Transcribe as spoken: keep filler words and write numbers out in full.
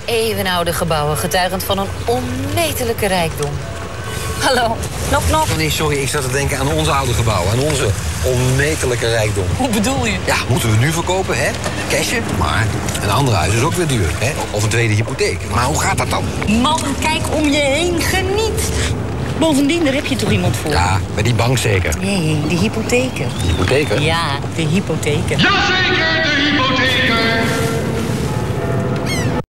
eeuwenoude gebouwen, getuigend van een onmetelijke rijkdom. Hallo, knock knock. Nee, sorry, ik zat te denken aan onze oude gebouwen, aan onze onmetelijke rijkdom. Hoe bedoel je? Ja, moeten we nu verkopen, hè? Cashen, maar een ander huis is ook weer duur, hè? Of een tweede hypotheek. Maar hoe gaat dat dan? Man, kijk om je heen, geniet. Bovendien, daar heb je toch iemand voor? Ja, bij die bank zeker. Nee, de hypotheken. Hypotheken? Ja, de hypotheken. Jazeker, de hypotheek.